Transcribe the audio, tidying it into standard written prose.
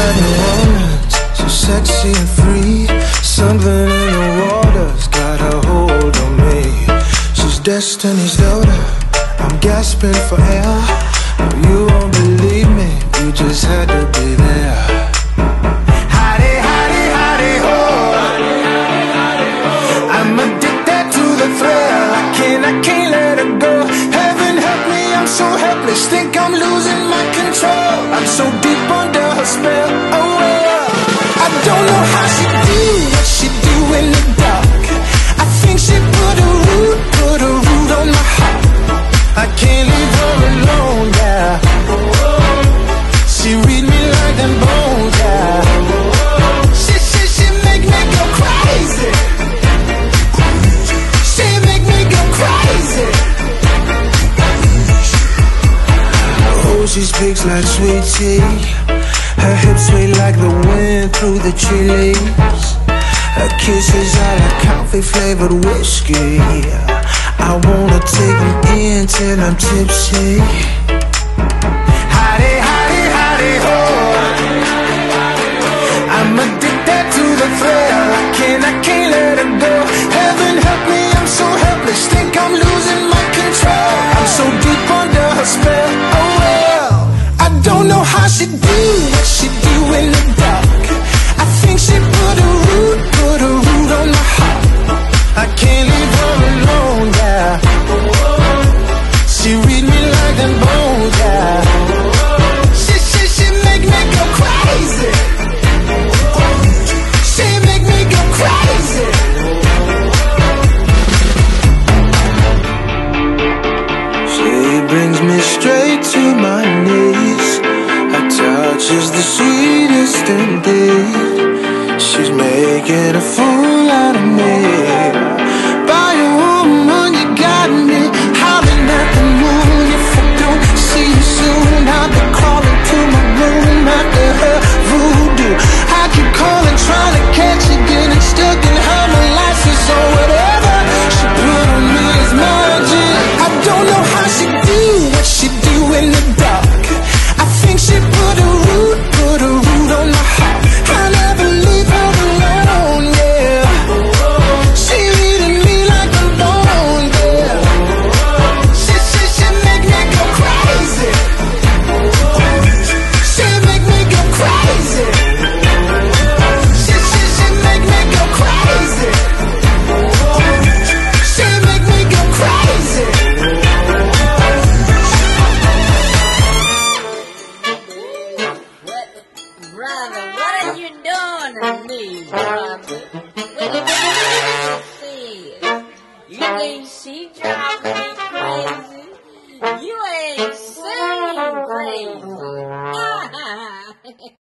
exciting woman, so sexy and free. Something in the water's got a hold on me. She's Destiny's daughter, I'm gasping for air. You won't believe me, you just had to be there. Hottie, hottie, hottie, ho. I'm addicted to the thrill, I can't let her go. Heaven help me, I'm so helpless, think I'm losing my control. I'm so deep under her spell, oh well. I don't know how she do what she do in the dark. I think she put a root on my heart. I can't leave her alone, yeah. She read me like them bones, yeah. She make me go crazy. She make me go crazy. Oh, she speaks like sweet tea. Her hips sway like the wind through the tree leaves. Her kisses are like coffee flavored whiskey. I wanna take them in till I'm tipsy. Hottie, hottie, hottie, ho. I'm addicted to the thrill, I can't let her go. Heaven help me, I'm so helpless, think I'm losing my control. I'm so deep under her spell, oh well. I don't know how she do what she do in the dark. I think she put a root on my heart. I can't leave her alone, yeah. She read me like them bones, yeah. She make me go crazy. She make me go crazy. She brings me straight to my knees. Her touch is the sweetest indeed. She's making a fool out of me. By a woman, you got me howling at the moon. If I don't see you soon, I'll be crawling to my room after her voodoo. I keep calling, trying to catch you, getting stuck in her molasses or whatever she put on me is magic. I don't know how she do what she do in the dark. I think she put a root on my heart. I never leave her alone, yeah. She reading me like a bone, yeah. She make me go crazy. She make me go crazy. She make me go crazy. She make me go crazy. Brother, what are you doing to me, brother? When you see it, you think she drives me crazy? You ain't seen crazy.